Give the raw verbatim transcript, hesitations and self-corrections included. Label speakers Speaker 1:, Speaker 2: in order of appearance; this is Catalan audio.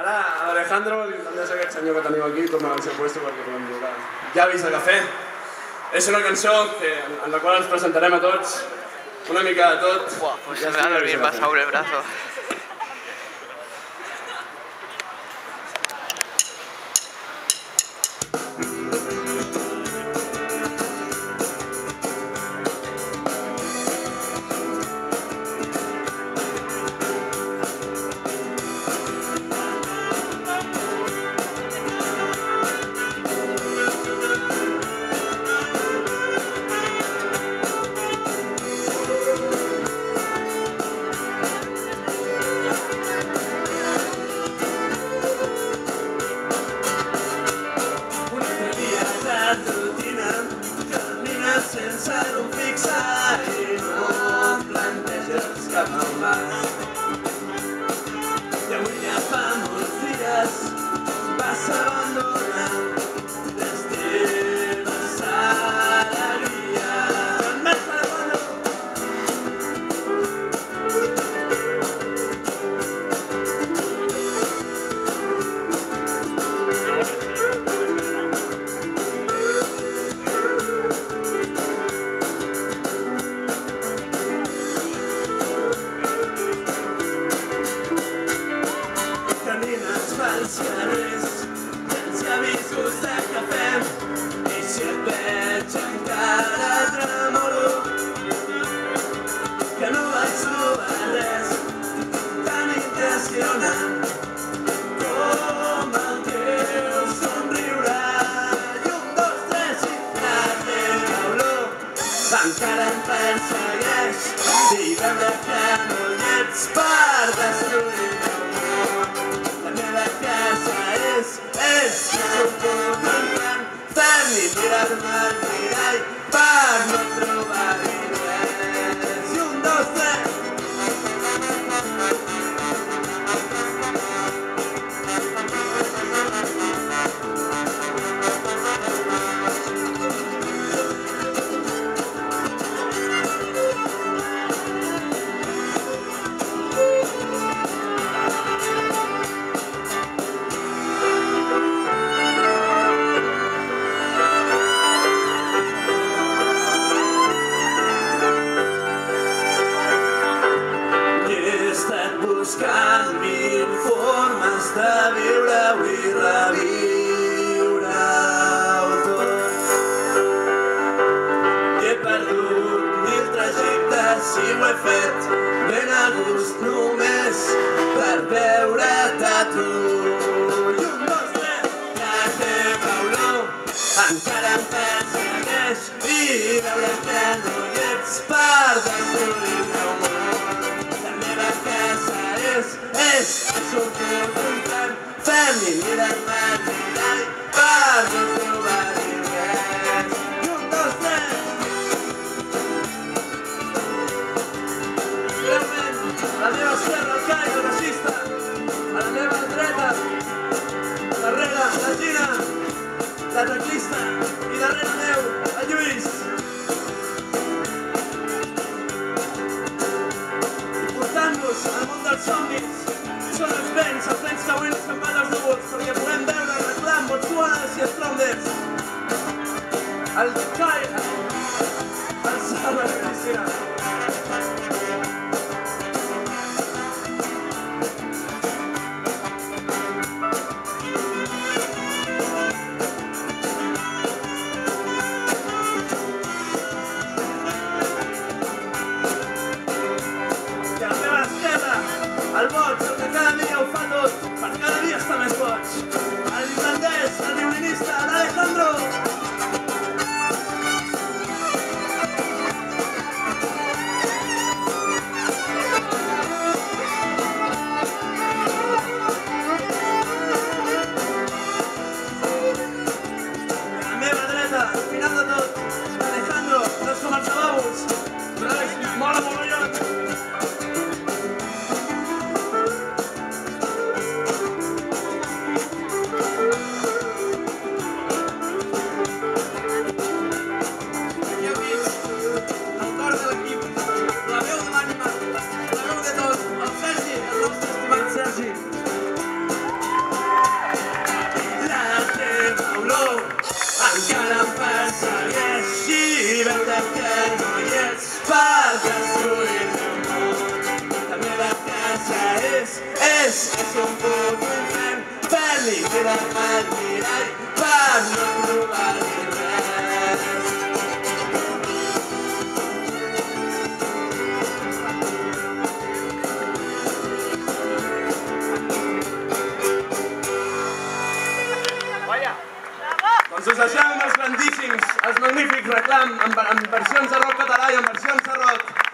Speaker 1: Ara, a Alejandro, també és aquest senyor que teniu aquí, torna al seu puesto perquè podem jugar. Llavis de cafè. És una cançó que, en la qual ens presentarem a tots, una mica de tot.
Speaker 2: Buah, pues se me va a dormir más sobre el brazo.
Speaker 3: Sense rumb fixe i no et planteges cap nou pas. I avui ja fa molts dies vas abandonar les teves alegries. Més fermano! Els carrers, els llavis gust de cafè, i si et veig encara tremolo, que no vaig trobar res tan impressionant com el teu somriure. I un, dos, tres i la teva olor encara em persegueix i veure que no hi ets per destruir la meva casa és, és un content fent i mirar-me al mirall per no trobar-hi res. I un, dos, tres. Buscant mil formes de viure-ho i reviure-ho tot. I he perdut mil trajectes i ho he fet ben a gust només per veure't a tu. I un, dos, tres, la teva olor encara em persegueix i veure que no hi ets per destruir el meu món. La meva casa és, és, és un content fent i mirar-me al mirall per no trobar-hi res. I un, dos, tres. Realment, a la meva esquerra el Kai, el baixista. A la meva dreta, darrere la Gina, la teclista. I darrere meu, el Lluís. Portant-nos al món dels somnis són els vents, els vents que avui no se'n van als núvols perquè puguem veure el reclam, Botswanes i Strombergs. El Kai, el Sara i Cristina. El boig, el que cada dia ho fa tot, per cada dia està més boig. L'irlandès, el violinista, l'Alejandro. A la meva dreta, al final de tot, l'Alejandro, no som els lavabos, però és mola mogollon. mirem al mirall per no trobar-hi res.
Speaker 1: Doncs us deixem amb els grandíssims, els magnífics Reclam, amb, amb versions de rock català i amb versions de rock